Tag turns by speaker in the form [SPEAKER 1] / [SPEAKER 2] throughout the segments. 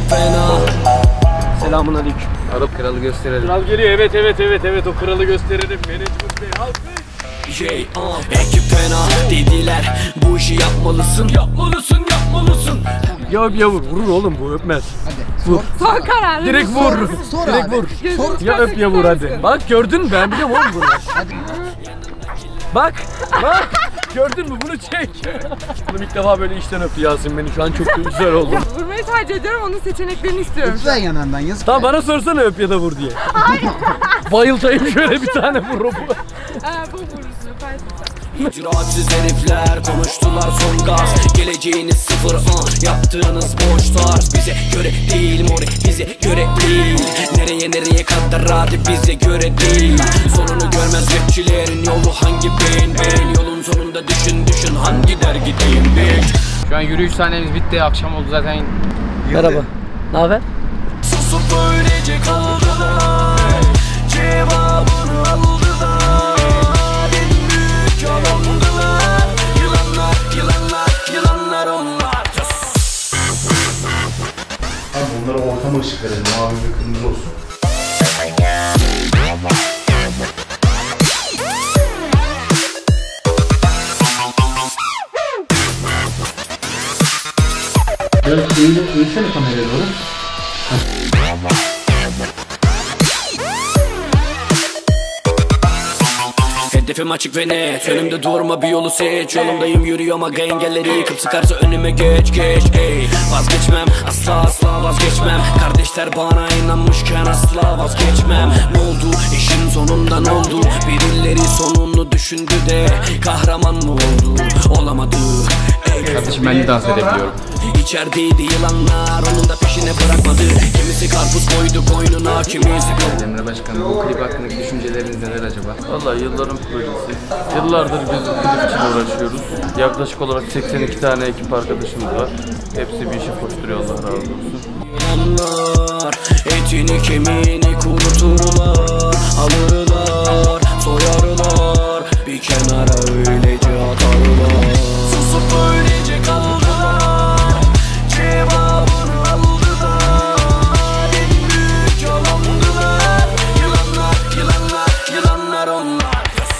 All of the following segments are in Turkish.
[SPEAKER 1] fena.
[SPEAKER 2] Selamun aleyküm.
[SPEAKER 3] Arap kralı gösterelim.
[SPEAKER 2] Kral geliyor, evet o kralı gösterelim. Management Bey alkış.
[SPEAKER 1] Ekip fena dediler, bu işi yapmalısın. Yapmalısın.
[SPEAKER 2] Ya vurur oğlum, bu öpmez.
[SPEAKER 4] Hadi.
[SPEAKER 2] Vur.
[SPEAKER 4] Son karar.
[SPEAKER 2] Direkt vur.
[SPEAKER 4] Sor
[SPEAKER 2] Direkt
[SPEAKER 4] abi.
[SPEAKER 2] vur.
[SPEAKER 4] Sor.
[SPEAKER 2] Ya öp ya vur hadi. Bak gördün mü, ben biliyorum oğlum bunu. Bak. Gördün mü, bunu çek. Bunu ilk defa böyle içten öptü Yasin beni, şu an çok güzel oldu.
[SPEAKER 5] Vurmayı tercih ediyorum, onun seçeneklerini istiyorum.
[SPEAKER 4] Lütfen yanından yazık.
[SPEAKER 2] Tamam, bana sorsana öp ya da vur diye. Hayır. Bayıltayım şöyle bir tane vur.
[SPEAKER 5] Bu vurursun,
[SPEAKER 1] İcraatsız herifler konuştular son gaz. Geleceğiniz sıfır yaptığınız boş tarz. Bize göre değil mori, bize göre değil. Nereye kadar hadi bize göre değil. Sonunu görmez rapçilerin yolu hangi ben. Yolun sonunda düşün hangi dergi diyeyim ben.
[SPEAKER 3] Şu an yürüyüş sahnemiz bitti. Akşam oldu zaten.
[SPEAKER 2] Merhaba. Ne haber?
[SPEAKER 1] Susup böylece kaldılar. Cevabını aldılar. En büyük yalandılar. Yılanlar onlar.
[SPEAKER 6] Abi bunlara ortama ışık verelim. Mavi ve kırmızı olsun.
[SPEAKER 2] Biraz eğilsene kameraya doğru.
[SPEAKER 1] Hedefim açık ve net, önümde durma bir yolu seç. Yolumdayım yürüyorum aga, engelleri yıkıp sıkarsa önüme geç ey. Vazgeçmem asla vazgeçmem. Kardeşler bana inanmışken asla vazgeçmem. Ne oldu işin sonunda ne oldu? Birileri sonunu düşündü de kahraman mı oldu? Olamadı.
[SPEAKER 3] Kardeşim ben de dans edebiliyorum.
[SPEAKER 1] İçerideydi yılanlar, onun da peşine bırakmadı. Kimisi karpuz koydu koynuna, kimisi
[SPEAKER 3] Emre Başkanım, bu klip hakkındaki düşünceleriniz neler acaba?
[SPEAKER 2] Vallahi yılların projesi. Yıllardır biz bu klip için uğraşıyoruz. Yaklaşık olarak 82 tane ekip arkadaşımız var. Hepsi bir işe koşturuyor, Allah razı olsun.
[SPEAKER 1] Yılanlar etini kemiğini kuruturlar, alırlar, soyarlar, bir kenara öylece atarlar. Susup öylece kaldılar, cevabını aldılar. En büyük yalandılar, yılanlar onlar.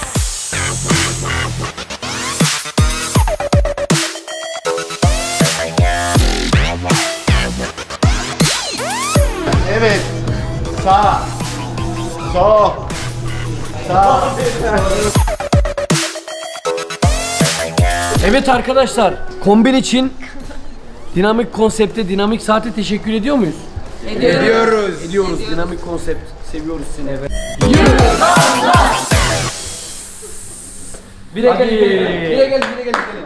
[SPEAKER 6] Evet. Sağ. Sol. Sağ.
[SPEAKER 2] Evet arkadaşlar, kombin için dinamik konsepte, dinamik saate teşekkür ediyor muyuz? Ediyoruz. Dinamik konsept. Seviyoruz seni. Evet. Bire gel.